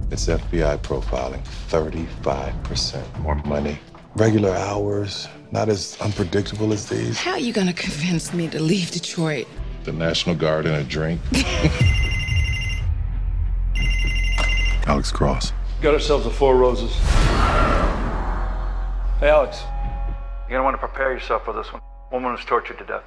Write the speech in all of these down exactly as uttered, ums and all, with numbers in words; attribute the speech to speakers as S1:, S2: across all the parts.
S1: It's F B I profiling. thirty-five percent more money. Regular hours, not as unpredictable as these.
S2: How are you gonna convince me to leave Detroit?
S1: The National Guard and a drink. Alex Cross.
S3: Got ourselves a Four Roses. Hey, Alex. You're gonna want to prepare yourself for this one. Woman was tortured to death.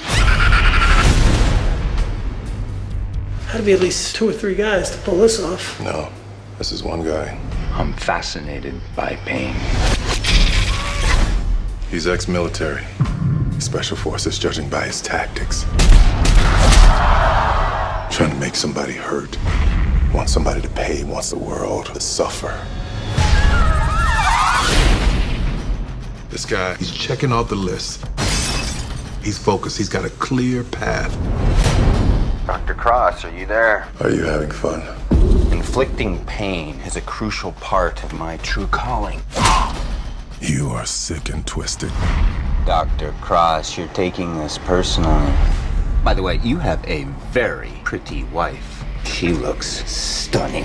S4: Had to be at least two or three guys to pull this off.
S1: No, this is one guy.
S5: I'm fascinated by pain.
S1: He's ex-military. Special forces, judging by his tactics. Trying to make somebody hurt. Wants somebody to pay, wants the world to suffer. This guy, he's checking off the list. He's focused, he's got a clear path.
S5: Doctor Cross, are you there?
S1: Are you having fun?
S5: Inflicting pain is a crucial part of my true calling.
S1: You are sick and twisted.
S5: Doctor Cross, you're taking this personally. By the way, you have a very pretty wife. She looks stunning.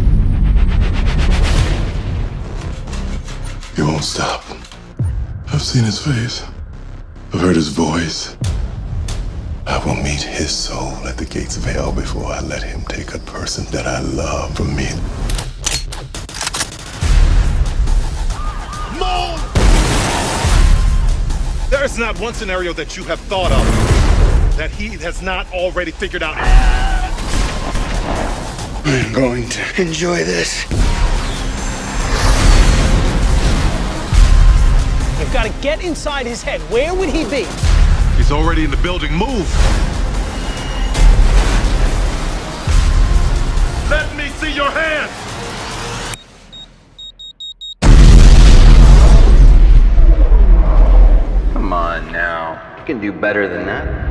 S1: He won't stop. I've seen his face. I've heard his voice. I will meet his soul at the gates of hell before I let him take a person that I love from me.
S6: Move! There is not one scenario that you have thought of that he has not already figured out.
S5: I'm going to enjoy this.
S4: You've got to get inside his head. Where would he be?
S6: He's already in the building. Move! Let me see your hands!
S5: Come on now. You can do better than that.